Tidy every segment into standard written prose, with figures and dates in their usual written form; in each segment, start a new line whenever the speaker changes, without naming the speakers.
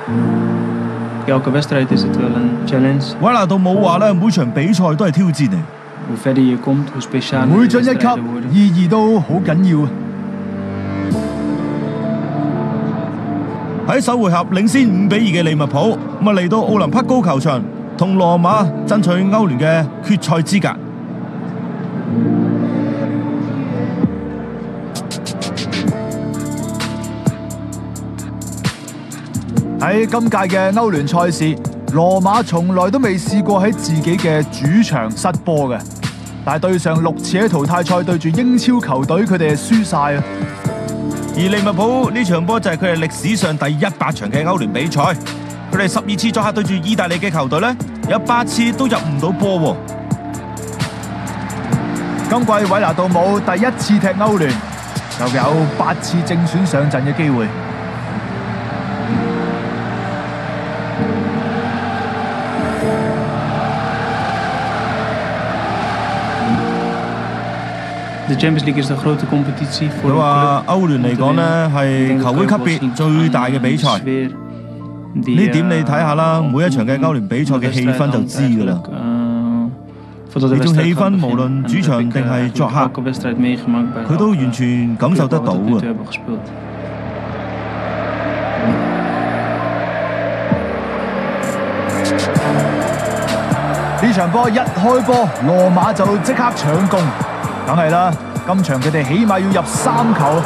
Elke wedstrijd is het wel een challenge.
韋拿杜姆話咧，每場比賽都係挑戰嚟。
Hoe verder je komt, hoe specialer
每
de
進一級
wedstrijden worden.
意義都好緊要啊！
喺首回合領先5-2嘅利物浦，咁啊嚟到奧林匹高球場同羅馬爭取歐聯嘅決賽資格。
喺今屆嘅歐聯賽事，羅馬從來都未試過喺自己嘅主場失波嘅，但係對上6次喺淘汰賽對住英超球隊，佢哋係輸晒啊！
而利物浦呢場波就係佢哋歷史上第100場嘅歐聯比賽，佢哋12次作客對住意大利嘅球隊呢，有8次都入唔到波喎。
今季韋拿杜姆第1次踢歐聯，就有8次正選上陣嘅機會。
De Champions League is de grote competitie voor
佢
een
話
club.
歐聯嚟講呢，係球會級別最大嘅比賽。呢點你睇下啦，每一場嘅歐聯比賽嘅氣氛就知㗎啦。呢種氣氛無論主場定係作客，佢都完全感受得到啊！
呢場波一開波，羅馬就即刻搶攻，梗係啦，今場佢哋起碼要入3球。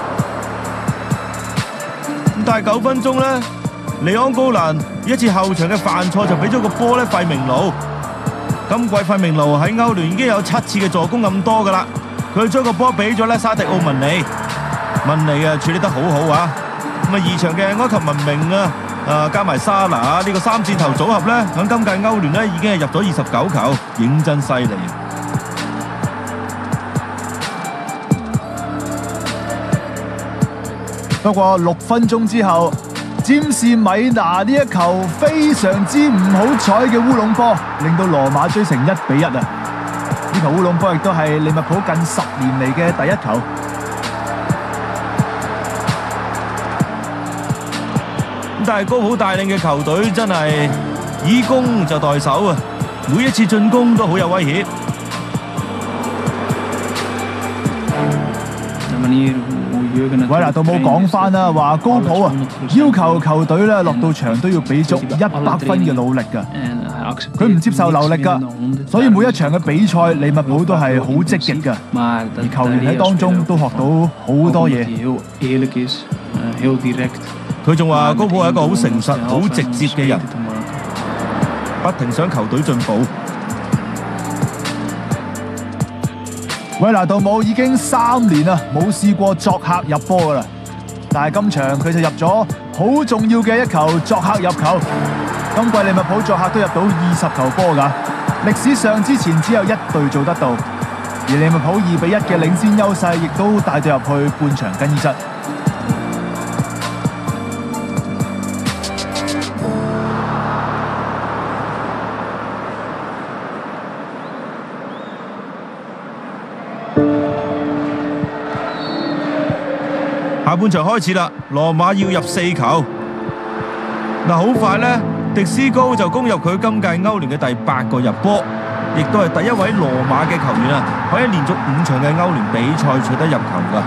不過6分鐘之後，占士米拿呢一球非常之唔好彩嘅烏龍波，令到羅馬追成1-1啊！呢球烏龍波亦都係利物浦近10年嚟嘅第1球。
但係高普帶領嘅球隊真係以攻就代守啊！每一次進攻都好有威脅。
韋拿杜姆講翻啦，話高普啊要求球隊咧落到場都要俾足100分嘅努力㗎，佢唔接受流力㗎，所以每一場嘅比賽利物浦都係好積極㗎，而球員喺當中都學到好多嘢。
佢仲話高普係一個好誠實、好直接嘅人，不停想球隊進步。
韋拿杜姆已經3年啦，冇試過作客入波㗎啦，但係今場佢就入咗好重要嘅1球作客入球。今季利物浦作客都入到20球波㗎，歷史上之前只有1隊做得到，而利物浦2-1嘅領先優勢亦都帶到入去半場更衣室。
下半場開始啦，羅馬要入4球。嗱，好快呢，迪斯高就攻入佢今屆歐聯嘅第8個入波，亦都係第一位羅馬嘅球員啊，可以連續5場嘅歐聯比賽取得入球㗎。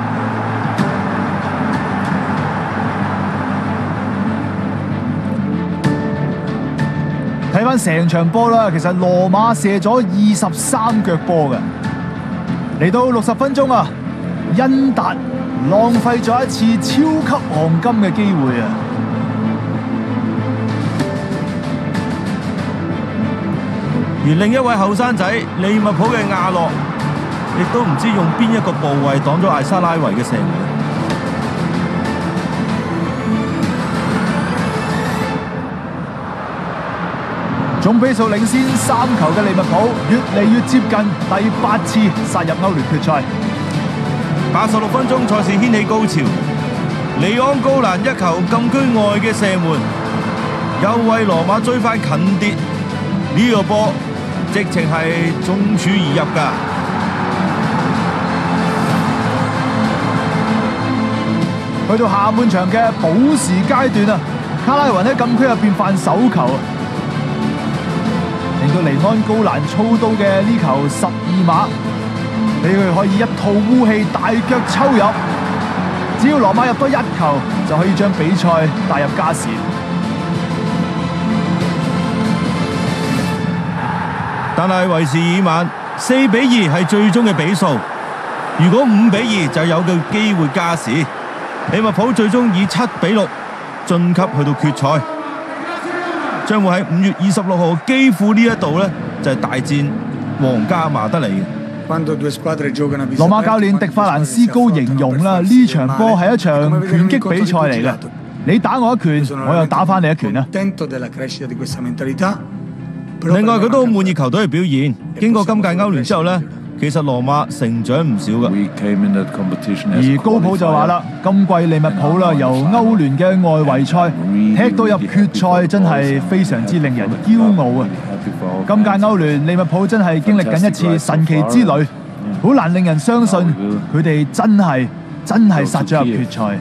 睇翻成場波啦，其實羅馬射咗23腳波嘅。嚟到60分鐘啊，恩達浪費咗一次超級黃金嘅機會啊！
而另一位後生仔利物浦嘅亞洛，亦都唔知用邊一個部位擋咗艾沙拉維嘅射門。
總比數領先3球嘅利物浦，越嚟越接近第8次殺入歐聯決賽。
86分鐘賽事掀起高潮，利安高蘭1球禁區外嘅射門，又為羅馬追翻近啲。呢個波直情係中柱而入㗎。
去到下半場嘅補時階段啊， 卡拉雲喺禁區入邊犯手球，令到尼安高蘭操刀嘅呢球12碼，俾佢可以一吐烏氣大腳抽入。只要羅馬入多1球，就可以將比賽帶入加時。
但係為時已晚，4-2係最終嘅比數。如果5-2就有個機會加時。利物浦最終以7-6晉級去到決賽，將會喺5月26號基輔呢一度呢，就係大戰皇家馬德里嘅。
羅馬教練迪法蘭斯高形容啦，呢場波係一場拳擊比賽嚟嘅，你打我一拳，我又打翻你一拳啦。
另外佢都好滿意球隊嘅表現，經過今屆歐聯之後呢，其實羅馬成長唔少㗎。
而高普就話啦，今季利物浦啦由歐聯嘅外圍賽踢到入決賽，真係非常之令人驕傲啊！今屆歐聯利物浦真係經歷緊一次神奇之旅，好難令人相信佢哋真係殺咗入決賽。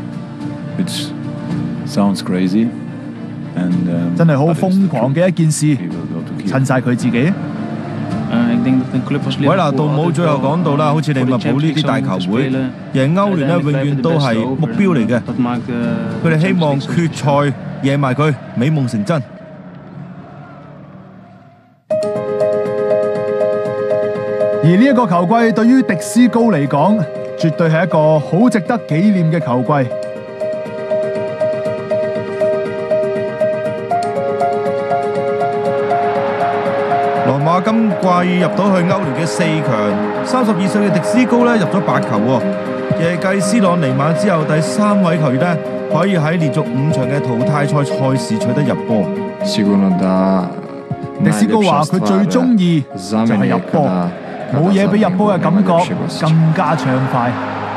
真係好瘋狂嘅一件事，襯晒佢自己。
韋拿杜姆最後講到啦，好似利物浦呢啲大球會贏歐聯呢，永遠都係目標嚟嘅。佢哋希望決賽贏埋佢，美夢成真。
而呢一個球季對於迪斯高嚟講，絕對係一個好值得紀念嘅球季。
羅馬今季入到去歐聯嘅4強，32歲嘅迪斯高呢入咗8球喎，亦係繼斯朗尼馬之後第3位球員呢，可以喺連續5場嘅淘汰賽賽事取得入波。
迪斯高話：佢最中意就係入波，冇嘢比入波嘅感覺更加暢快。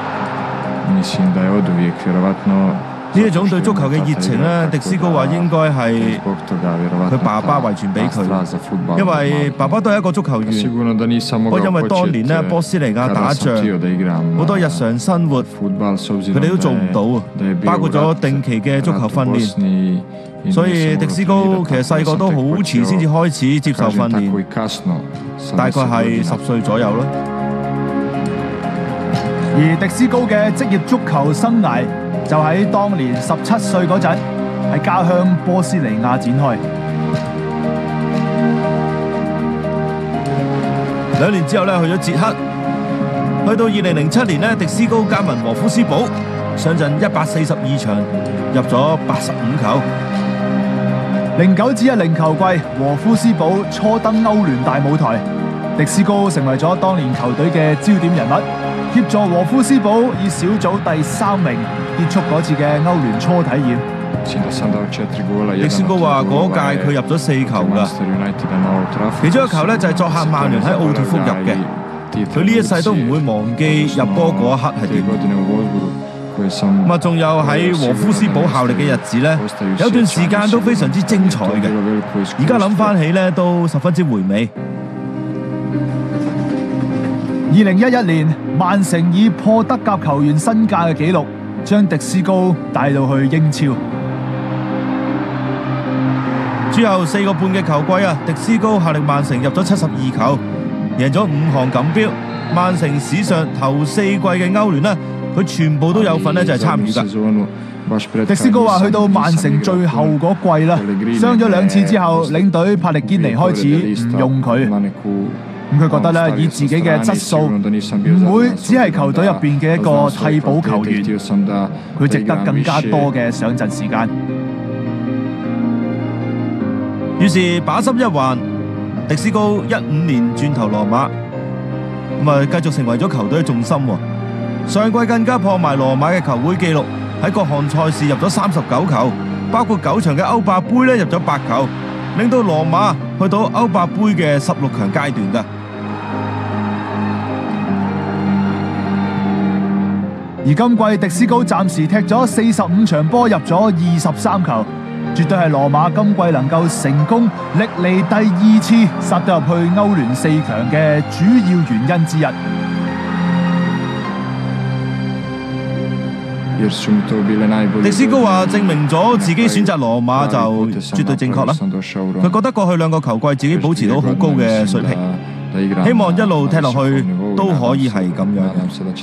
呢一種對足球嘅熱情呢，迪斯高話應該係佢爸爸遺傳俾佢，因為爸爸都係一個足球員。不過因為當年呢，波斯尼亞打仗，好多日常生活佢哋都做唔到啊，包括咗定期嘅足球訓練。所以迪斯高其實細個都好遲先至開始接受訓練，大概係10歲左右咯。
而迪斯高嘅職業足球生涯就喺當年17歲嗰陣，喺家鄉波斯尼亞展開。
2年之後呢，去咗捷克，去到2007年呢，迪斯高加盟和夫斯堡，上陣142場，入咗85球。
09-10球季，和夫斯堡初登歐聯大舞台，迪斯高成為咗當年球隊嘅焦點人物，協助和夫斯堡以小組第3名結束嗰次嘅歐聯初體驗。
迪斯高話嗰屆佢入咗4球㗎，其中一球呢就係作客曼聯喺奧脱福入嘅，佢呢一世都唔會忘記入波嗰一刻係點。咁仲有喺和夫斯堡效力嘅日子呢，有段時間都非常之精彩嘅，而家諗翻起呢，都十分之回味。
2011年，曼城以破德甲球員身價嘅紀錄，將迪斯高帶到去英超。
之後4個半嘅球季啊，迪斯高效力曼城入咗72球，贏咗5項錦標。曼城史上頭4季嘅歐聯呢，佢全部都有份呢，就係參與㗎。
迪斯高話：去到曼城最後嗰季啦，傷咗2次之後，領隊帕力堅尼開始唔用佢。咁佢覺得咧，以自己嘅質素，唔會只係球隊入邊嘅一個替補球員，佢值得更加多嘅上陣時間。
於是把心一橫，迪斯高15年轉投羅馬，繼續成為咗球隊嘅重心喎。上季更加破埋羅馬嘅球會紀錄，喺各項賽事入咗39球，包括9場嘅歐霸杯咧入咗8球，令到羅馬去到歐霸杯嘅16強階段㗎。
而今季迪斯高暫時踢咗45場波，入咗23球，絕對係羅馬今季能夠成功歷嚟第2次殺到入去歐聯4強嘅主要原因之一。
迪斯高話證明咗自己選擇羅馬就絕對正確啦。佢覺得過去2個球季自己保持到好高嘅水平，希望一路踢落去都可以係咁樣。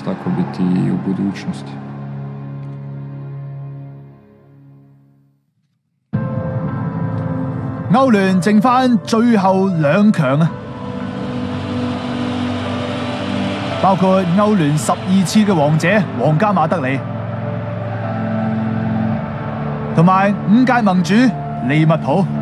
歐聯剩返最後2強啊，包括歐聯12次嘅王者皇家馬德里，同埋5屆盟主利物浦。